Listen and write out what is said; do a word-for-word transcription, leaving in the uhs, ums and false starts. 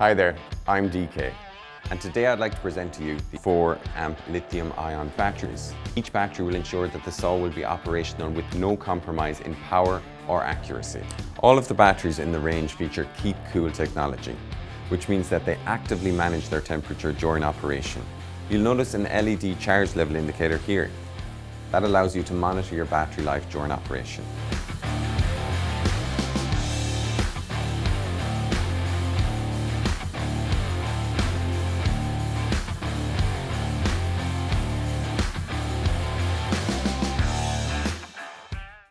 Hi there, I'm D K, and today I'd like to present to you the four amp lithium-ion batteries. Each battery will ensure that the saw will be operational with no compromise in power or accuracy. All of the batteries in the range feature Keep Cool technology, which means that they actively manage their temperature during operation. You'll notice an L E D charge level indicator here. That allows you to monitor your battery life during operation.